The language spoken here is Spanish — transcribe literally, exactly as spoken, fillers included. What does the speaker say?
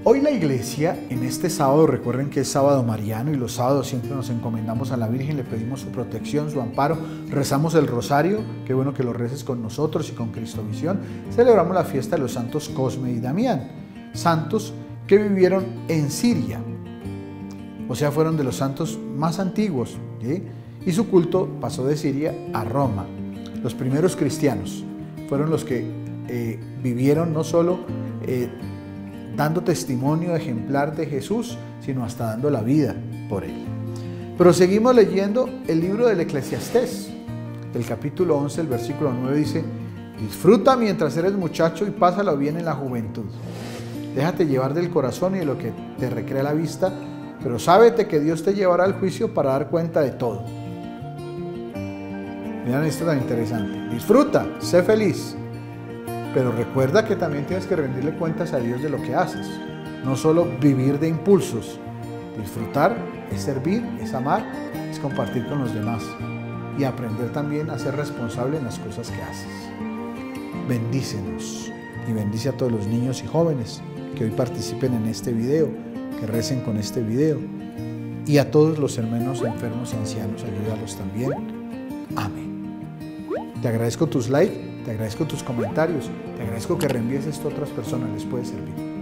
Hoy la iglesia, en este sábado, recuerden que es sábado mariano y los sábados siempre nos encomendamos a la Virgen, le pedimos su protección, su amparo, rezamos el rosario, qué bueno que lo reces con nosotros y con Cristovisión. Celebramos la fiesta de los santos Cosme y Damián, santos que vivieron en Siria, o sea, fueron de los santos más antiguos, ¿sí? Y su culto pasó de Siria a Roma. Los primeros cristianos fueron los que eh, vivieron no solo eh, dando testimonio ejemplar de Jesús, sino hasta dando la vida por él. Pero seguimos leyendo el libro del Eclesiastés. El capítulo once, el versículo nueve dice: disfruta mientras eres muchacho y pásalo bien en la juventud. Déjate llevar del corazón y de lo que te recrea la vista, pero sábete que Dios te llevará al juicio para dar cuenta de todo. Miren esto tan interesante. Disfruta, sé feliz, pero recuerda que también tienes que rendirle cuentas a Dios de lo que haces. No solo vivir de impulsos. Disfrutar es servir, es amar, es compartir con los demás y aprender también a ser responsable en las cosas que haces. Bendícenos y bendice a todos los niños y jóvenes que hoy participen en este video, que recen con este video, y a todos los hermanos enfermos y ancianos, ayúdalos también. Amén. Te agradezco tus likes, te agradezco tus comentarios, te agradezco que reenvíes esto a otras personas, les puede servir.